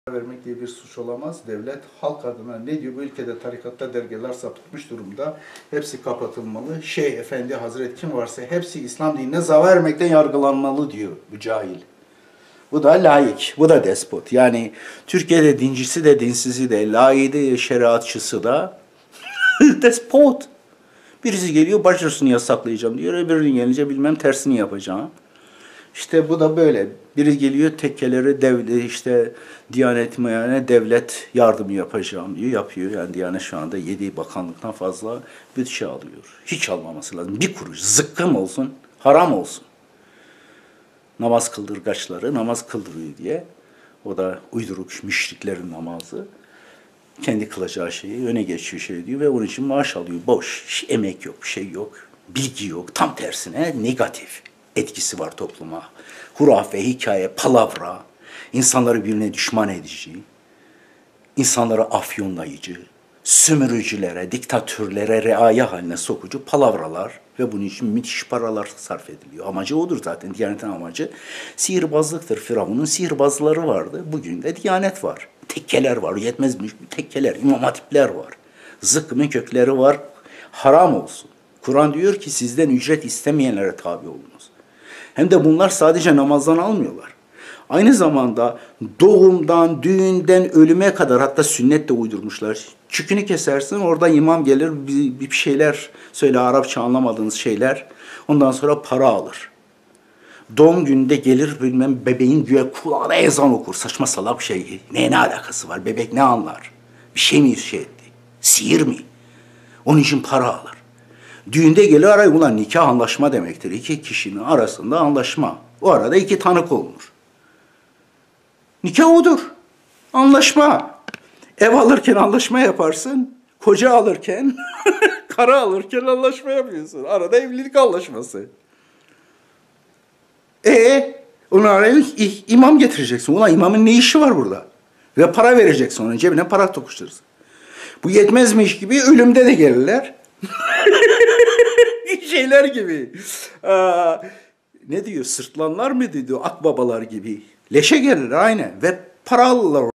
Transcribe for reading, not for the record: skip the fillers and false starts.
vermek diye bir suç olamaz. Devlet halk adına ne diyor? Bu ülkede tarikatta dergiler sapıtmış durumda. Hepsi kapatılmalı. Şeyh Efendi Hazret kim varsa hepsi İslam dinine zarar vermekten yargılanmalı diyor bu cahil. Bu da laik, bu da despot. Yani Türkiye'de dincisi de dinsizi de, laiki de şeriatçısı da despot. Birisi geliyor başörtüsünü yasaklayacağım diyor. Öbürünün gelince bilmem tersini yapacağım. İşte bu da böyle. Biri geliyor tekkeleri devlet işte Diyanet yani devlet yardımı yapacağım diyor. Yapıyor. Yani Diyanet şu anda 7 bakanlıktan fazla bütçe alıyor. Hiç almaması lazım. Bir kuruş zıkkım olsun, haram olsun. Namaz kıldırgaçları namaz kıldırıyor diye. O da uyduruk müşriklerin namazı. Kendi kılacağı şeyi öne geçiyor şey diyor ve onun için maaş alıyor. Boş, hiç emek yok, bir şey yok, bilgi yok. Tam tersine negatif etkisi var topluma. Hurafe, hikaye, palavra, insanları birbirine düşman edici, insanları afyonlayıcı, sömürücülere, diktatörlere reaya haline sokucu palavralar ve bunun için müthiş paralar sarf ediliyor. Amacı odur zaten. Diyanet'in amacı sihirbazlıktır. Firavun'un sihirbazları vardı. Bugün de Diyanet var. Tekkeler var. Yetmezmiş tekkeler, imam hatipler var. Zıkkımın kökleri var. Haram olsun. Kur'an diyor ki sizden ücret istemeyenlere tabi olunuz. Hem de bunlar sadece namazdan almıyorlar. Aynı zamanda doğumdan, düğünden, ölüme kadar hatta sünnet de uydurmuşlar. Çükünü kesersin, oradan imam gelir, bir şeyler söyle, Arapça anlamadığınız şeyler. Ondan sonra para alır. Doğum gününde gelir bilmem bebeğin güya kulağına ezan okur. Saçma salak bir şey. Ne alakası var? Bebek ne anlar? Bir şey mi şey etti? Sihir mi? Onun için para alır. Düğünde gelir araya ulan nikah anlaşma demektir. İki kişinin arasında anlaşma. O arada iki tanık olunur. Nikah odur. Anlaşma. Ev alırken anlaşma yaparsın. Koca alırken, karı alırken anlaşma yapıyorsun. Arada evlilik anlaşması. Onun araya imam getireceksin. Ulan imamın ne işi var burada? Ve para vereceksin onun cebine para tokuşturursun. Bu yetmezmiş gibi ölümde de gelirler. Şeyler gibi. Ne diyor? Sırtlanlar mı diyor? Akbabalar gibi. Leşe gelir aynen. Ve para alırlar.